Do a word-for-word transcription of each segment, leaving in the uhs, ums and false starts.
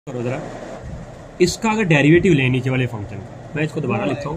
करो जरा, इसका अगर डेरिवेटिव लें नीचे वाले फंक्शन का, मैं इसको दोबारा लिखता हूँ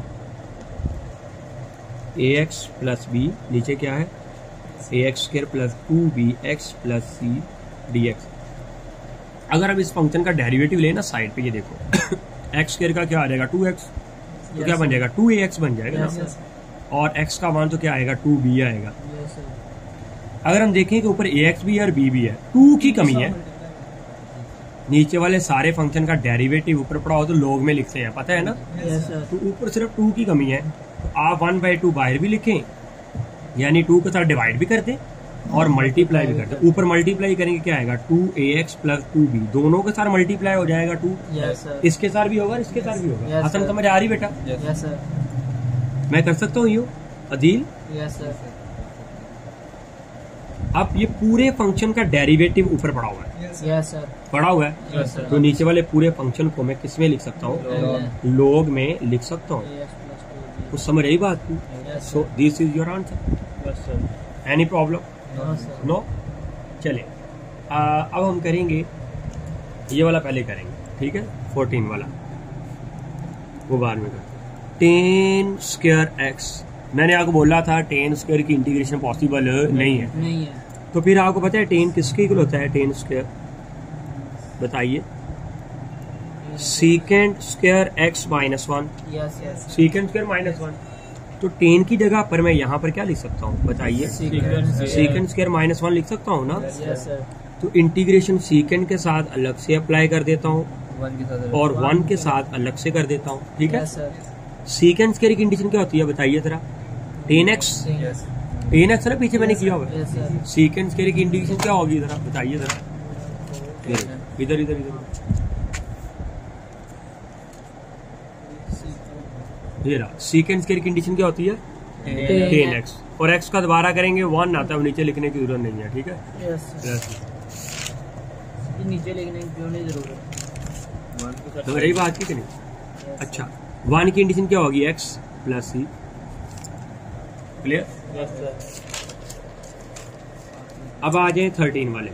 ए एक्स प्लस बी, नीचे क्या है A X square plus two B X plus C D X. अगर हम इस फंक्शन का डेरिवेटिव लें ना साइड पे, ये देखो एक्स स्क्वायर का क्या आ जाएगा टू एक्स, तो क्या बन जाएगा टू ए एक्स बन जाएगा ना, और एक्स का मान तो क्या आएगा टू बी आएगा। अगर हम देखें कि ऊपर ए एक्स भी है और बी भी है, टू की कमी है, नीचे वाले सारे फंक्शन का डेरिवेटिव ऊपर पड़ा हो तो लोग में लिखते हैं, पता है ना। yes, तो ऊपर सिर्फ टू की कमी है, तो आप वन बाई टू बाहर भी लिखें, यानी टू के साथ डिवाइड भी कर दें और मल्टीप्लाई भी कर दें। ऊपर मल्टीप्लाई करेंगे क्या आएगा two A X plus two B, दोनों के साथ मल्टीप्लाई हो जाएगा टू। yes, इसके साथ भी होगा इसके साथ भी होगा। yes, हसन समझ आ रही बेटा? yes, मैं कर सकता हूँ यू अदील? yes, अब ये पूरे फंक्शन का डेरिवेटिव ऊपर पड़ा हुआ है। यस सर, पड़ा हुआ है। yes, sir. तो नीचे वाले पूरे फंक्शन को मैं किस में लिख सकता हूँ? लॉग में लिख सकता हूँ। तो समझ रही बात की? So this is your answer. Any problem? No. चले आ, अब हम करेंगे ये वाला, पहले करेंगे ठीक है, फोर्टीन वाला वो बाद में करते। टेन स्क्वायर एक्स, मैंने आपको बोला था टेन स्क्वायर की इंटीग्रेशन पॉसिबल नहीं है, नहीं है। तो फिर आपको पता है टेन किसके इक्वल होता है? टेन स्क्वायर बताइए, secant square X minus one. Secant square minus one, तो टेन की जगह पर मैं यहाँ पर क्या लिख सकता हूँ बताइए? सीकेंड स्क्वायर माइनस वन लिख सकता हूँ ना। yes, तो इंटीग्रेशन सीकेंड के साथ अलग से अप्लाई कर देता हूँ और वन के साथ अलग से कर देता हूँ, ठीक है। सीकेंड स्क्वायर की इंटीग्रेशन क्या होती है बताइए जरा? टेन एक्स, टेन एक्स ना पीछे मैंने किया होगा। सीकेंड स्क्वायर की इंटीग्रेशन क्या होगी जरा बताइए जरा? इधर इधर इधर ये रहा, सीकेंड स्क्वायर की इंटीग्रेशन क्या होती है? टेन एक्स, और एक्स का दोबारा करेंगे वन आता है, नीचे लिखने की जरूरत नहीं है, ठीक है। नीचे लिखने की क्यों नहीं जरूरत? तो रही बात की नहीं। अच्छा, वन की इंटीग्रेशन क्या होगी? X plus C, clear? अब आ जाए थर्टीन वाले।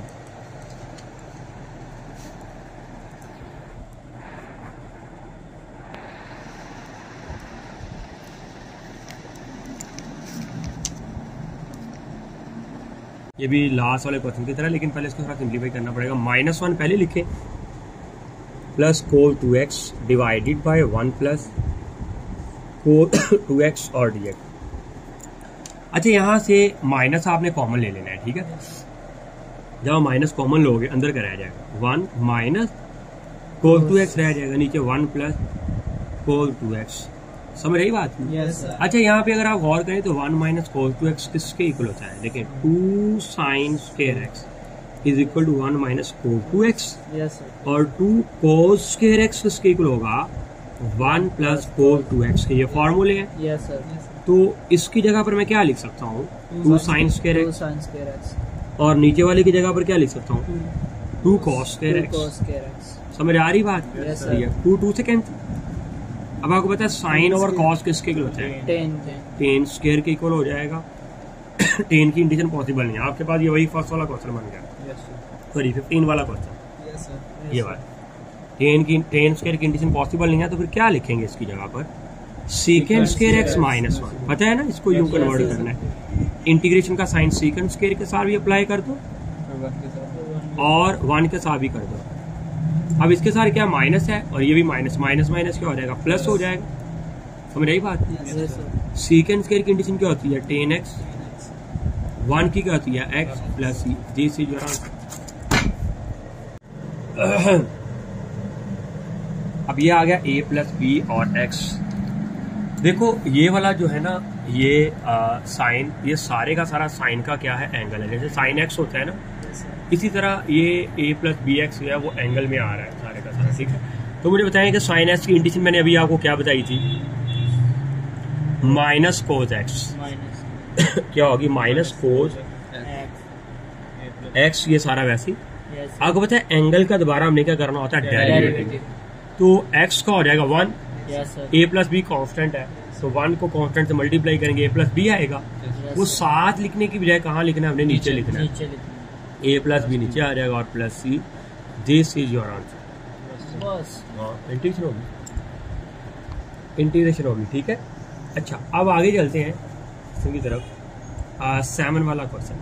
ये भी लास्ट वाले क्वेश्चन की तरह, लेकिन पहले इसको थोड़ा सिंप्लीफाई करना पड़ेगा। माइनस वन पहले लिखे, plus cos two x divided by one plus cos two X और डी एक्स। अच्छा, यहाँ से माइनस आपने कॉमन ले लेना है, ठीक है। जब माइनस कॉमन लोगे अंदर का रह जाएगा one minus cos two X रह जाएगा, नीचे one plus cos two X. समझ रही बात? yes, अच्छा, यहाँ पे अगर आप गौर करें तो one minus cos two X किसके इक्वल होता है? देखिए, two sine square X is equal to one minus cos two X, और टू कोस स्क्वायर एक्स किसके इक्वल होगा? One plus cos two X के। ये फॉर्मूले हैं। yes, sir. तो इसकी जगह पर मैं क्या लिख सकता हूँ? टू साइन स्क्वायर एक्स, और नीचे वाले की जगह पर क्या लिख सकता हूँ? Two cos square X. समझ आ रही बात? टू टू से कैंसिल। अब आपको पता है साइन और कॉस किसके इक्वल होता है? टेन टेन स्क्वायर के इक्वल हो जाएगा। टेन की इंटीग्रेशन पॉसिबल नहीं है। आपके पास ये वही फर्स्ट वाला क्वेश्चन बन गया, सॉरी फिफ्टीन वाला क्वेश्चन। ये बात, टेन की टेन स्क्वायर की इंटीग्रेशन पॉसिबल नहीं है, तो फिर क्या लिखेंगे इसकी जगह पर? Secant square X minus one. पता है ना, इसको यूं कन्वर्ट करना है। इंटीग्रेशन का साइन सीकेंड स्क्वायर के साथ भी अप्लाई कर दो और वन के साथ भी कर दो। अब इसके साथ क्या माइनस है, और ये भी माइनस, माइनस माइनस क्या हो जाएगा? प्लस हो जाएगा। समझ रही बात? सीकेंड स्क्वायर की इंटीग्रेशन क्या होती है? टेन एक्स, वन की क्या होती है? X plus C. This is your answer. अब ये आ गया ए प्लस बी और एक्स। देखो ये वाला जो है ना, ये साइन, ये सारे का सारा साइन का क्या है? एंगल है। जैसे साइन एक्स होता है ना, इसी तरह ये ए प्लस बी एक्स जो है वो एंगल में आ रहा है सारे का सारा, ठीक है। तो मुझे बताएं कि साइन एक्स की इंटीग्रेशन मैंने अभी आपको क्या बताई थी? माइनस कोस एक्स क्या होगी? माइनस कोस एक्स, ये सारा वैसे। आपको पता है एंगल का दोबारा हमने क्या करना होता है? डेरिवेटिव। तो एक्स का हो जाएगा one, A plus B constant है, तो वन को कॉन्स्टेंट से मल्टीप्लाई करेंगे, ए प्लस बी आएगा। वो साथ लिखने की बजाय कहाँ लिखना है? हमने नीचे लिखना है। ए प्लस बी नीचे आ जाएगा और plus C. This is your answer. बस हाँ इंटीग्रेशन होगी, इंटीग्रेशन होगी, ठीक है। अच्छा अब आगे चलते हैं की तरफ, सेवन वाला क्वेश्चन।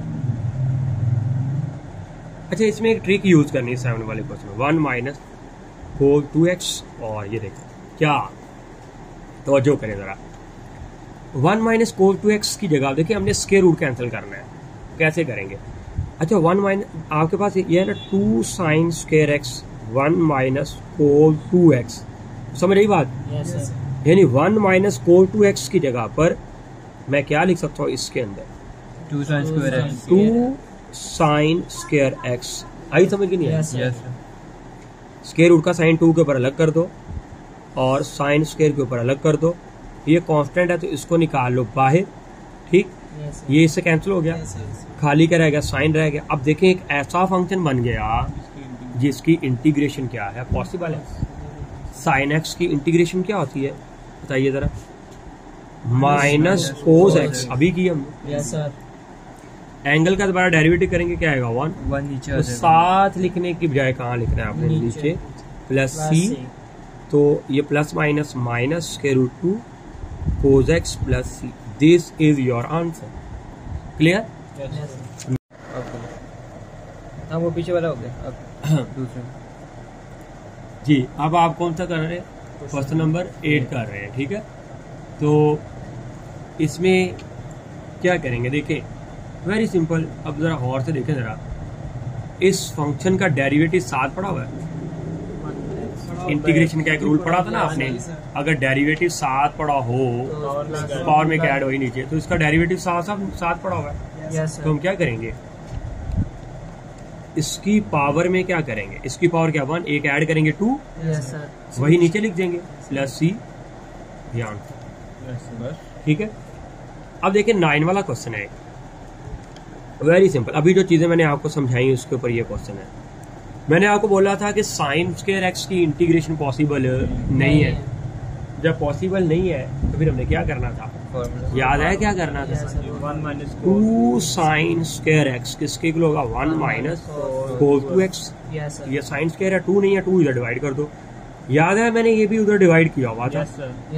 अच्छा इसमें एक ट्रिक यूज करनी है सेवन वाले क्वेश्चन में, one minus four two X, और ये देखो क्या, तो जो करें जरा, one minus cos two X की जगह देखिए हमने स्क्वायर रूट कैंसिल करना है, कैसे करेंगे। अच्छा वन माइनस आपके पास ये है ना two sine square X one minus cos two X, समझ रही बात, यानी one minus cos two X की जगह पर मैं क्या लिख सकता हूँ इसके अंदर, two sine square X, two sine square X, आई समझ की नहीं है। यस स्क्वायर रूट का साइन टू के ऊपर अलग कर दो और साइन स्क्वायर के ऊपर अलग कर दो, ये कांस्टेंट है तो इसको निकाल लो बाहर, ठीक, ये इससे कैंसिल हो गया, खाली क्या रह गया, साइन रह गया। अब देखें एक ऐसा फंक्शन बन गया जिसकी इंटीग्रेशन क्या है, पॉसिबल है। साइन एक्स की इंटीग्रेशन क्या होती है बताइए जरा, माइनस कोस एक्स, अभी की हमने। Yes sir. एंगल का दोबारा डेरिवेटिव करेंगे क्या आएगा, वन, वन नीचे आ तो जाएगा। साथ लिखने की बजाय कहाँ लिखना है आपने, नीचे प्लस सी, तो ये प्लस माइनस माइनस के root two cos X plus C, this is your answer, clear. हाँ वो पीछे वाला हो गया, अब दूसरा। जी अब आप कौन सा कर रहे हैं, क्वेश्चन नंबर एट कर रहे हैं, ठीक है। तो इसमें क्या करेंगे, देखें वेरी सिंपल, अब जरा गौर से देखें जरा, इस फंक्शन का डेरिवेटिव साथ पड़ा हुआ है, इंटीग्रेशन का एक रूल पढ़ा था ना आपने, अगर डेरिवेटिव साथ पड़ा हो पावर में क्या ऐड हो ही नीचे, तो इसका डेरिवेटिव साथ साथ साथ पड़ा हुआ है, तो हम क्या करेंगे, इसकी पावर में क्या करेंगे, इसकी पावर क्या वन, एक ऐड करेंगे टू, वही नीचे लिख देंगे प्लस सी, ध्यान, ठीक है। अब देखिए नाइन वाला क्वेश्चन है, वेरी सिंपल, अभी जो चीजें मैंने आपको समझाई उसके ऊपर ये क्वेश्चन है। मैंने आपको बोला था कि साइन स्क्वायर एक्स की इंटीग्रेशन पॉसिबल नहीं है, जब पॉसिबल नहीं है तो फिर हमने क्या करना था, याद है क्या करना था, one minus two sine square X किसके इक्वल होगा, one minus cos two X, ये साइन स्क्वायर है, टू नहीं है, टू इधर डिवाइड कर दो, याद है मैंने ये भी उधर डिवाइड किया हुआ था,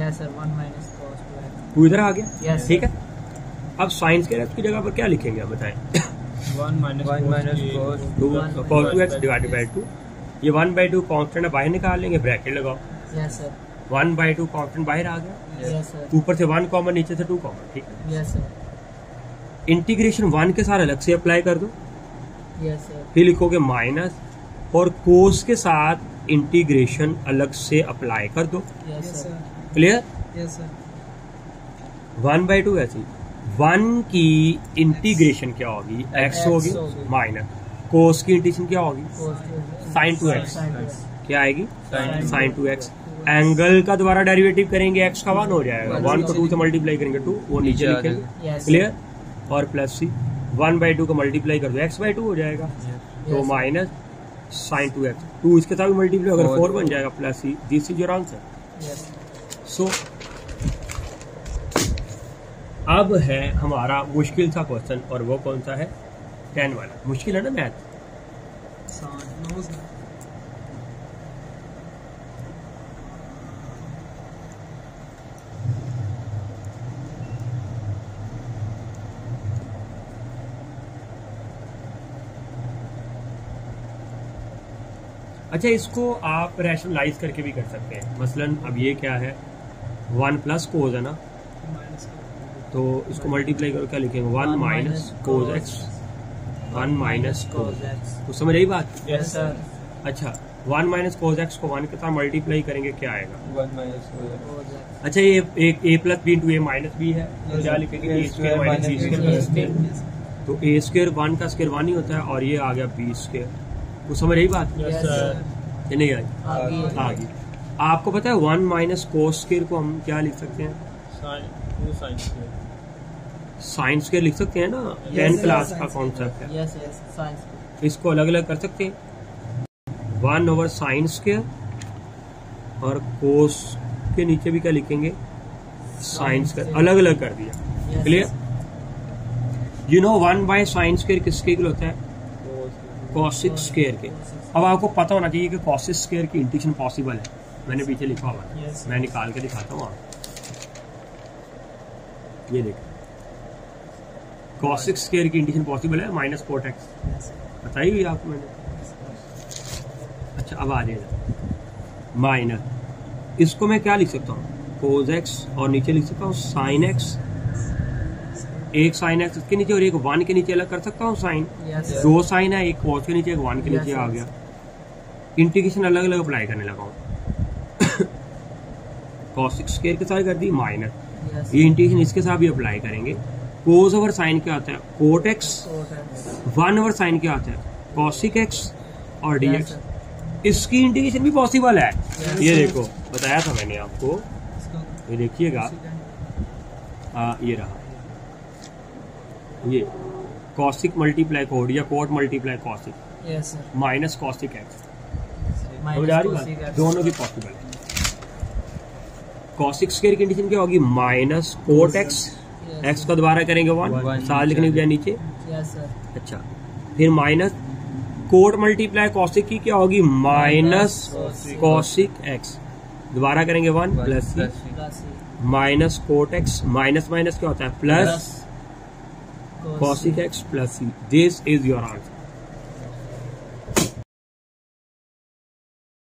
टू इधर आ गया, ठीक है। अब साइन स्क्वायर एक्स की जगह पर क्या लिखेंगे आप बताएं, one minus two cos two x divided by two, ये वन बाई टू कॉन्स्टेंट बाहर निकाल लेंगे, ब्रैकेट लगाओ, वन बाई टू कॉन्स्टेंट बाहर आ गया, ऊपर से वन कॉमन नीचे से टू कॉमन, ठीक है। इंटीग्रेशन वन के साथ अलग से अप्लाई कर दो, फिर लिखोगे माइनस, और कोस के साथ इंटीग्रेशन अलग से अप्लाई कर दो, क्लियर। वन बाई टू ऐसी, वन की इंटीग्रेशन क्या होगी, एक्स होगी, माइनस कोस की इंटीग्रेशन क्या होगी, साइन टू एक्स, क्या आएगी, साइन टू एक्स। एंगल का दोबारा डेरिवेटिव करेंगे, एक्स का वन हो जाएगा, वन को टू से मल्टीप्लाई करेंगे टू, वो नीचे लिखेंगे, क्लियर, और plus c, one by two का मल्टीप्लाई कर दो, एक्स बाई टू हो जाएगा, तो minus sine two x, two इसके साथ मल्टीप्लाई अगर फोर बन जाएगा, plus C, this is your answer. So अब है हमारा मुश्किल सा क्वेश्चन, और वो कौन सा है, टेन वाला, मुश्किल है ना मैथ। अच्छा इसको आप रैशनलाइज करके भी कर सकते हैं, मसलन अब ये क्या है, वन प्लस कोस है ना, तो इसको मल्टीप्लाई करो, क्या लिखेंगे, one minus cos x, one minus cos, तो समझ रही बात। Yes sir. अच्छा वन माइनस कोस एक्स को वन के साथ मल्टीप्लाई करेंगे क्या आएगा, वन माइनस कोस। अच्छा ये एक a plus b into a minus b है, तो क्या लिखेंगे, a square minus b square plus square, तो ए स्क्वायर वन का स्क्वायर वन ही होता है, और ये आ गया बी स्क्वायर, तो समझ रही बात। Yes sir. ये नहीं आई, आगे आपको पता है वन माइनस कोस स्क्वायर को हम क्या लिख सकते हैं, साइन स्क्वायर लिख सकते हैं ना, टेन क्लास का कॉन्सेप्ट है। यस यस, साइन इसको अलग अलग कर सकते हैं, वन ओवर साइन स्क्वायर, और कोस के नीचे भी क्या लिखेंगे, साइन स्क्वायर, अलग अलग कर दिया, clear. You know one by sine square किसके इक्वल होता है, कॉसिक स्क्वायर के, अब आपको पता होना चाहिए कि कॉसिक स्क्वायर की इंटीग्रेशन पॉसिबल है। मैंने पीछे लिखा हुआ है, Yes. मैं निकाल के दिखाता हूँ आपको। ये देखो, कॉसिक स्क्वायर की इंटीग्रेशन पॉसिबल है माइनस कोट एक्स, बताई हुई आपको मैंने। अच्छा अब आ जाएगा माइनस, इसको मैं क्या लिख सकता हूँ, कोस एक्स, और नीचे लिख सकता हूँ साइन एक्स। एक साइन एक्स के नीचे और एक वन के नीचे अलग कर सकता हूँ साइन। Yes. दो साइन है, एक कोस के नीचे एक वन के नीचे Yes, आ yes. गया। इंटीग्रेशन अलग अलग अप्लाई करने लगा हूँ। कॉसिक स्क्वायर के साथ कर दी माइनस, Yes. ये इंटीग्रेशन इसके साथ भी अप्लाई करेंगे। कोस ओवर साइन क्या आता है, cot x. Cot X. One over sine क्या आता है, कॉसिक एक्स और डी Yes, एक्स। sir. इसकी इंटीग्रेशन भी पॉसिबल है। Yes, ये sir. देखो बताया था मैंने आपको, इसको ये देखिएगा, हाँ ये रहा, ये कॉसिक मल्टीप्लाई कोड या cot multiply cosec Yes, sir. Minus cosec x. Minus समझ आ रही cosec बात? X. दोनों की पॉसिबल है। कॉसिक स्क्वायर की कंडीशन क्या होगी, minus cot x, Yes, x को दोबारा करेंगे वन, One. साथ लिखने के नीचे। Yes, sir. अच्छा फिर माइनस कोट मल्टीप्लाई कॉसिक की क्या होगी, माइनस Cosec. कॉसिक एक्स, दोबारा करेंगे one plus c Plus C. Minus cot x, minus minus क्या होता है plus Cosec cosec x plus C. This is your answer.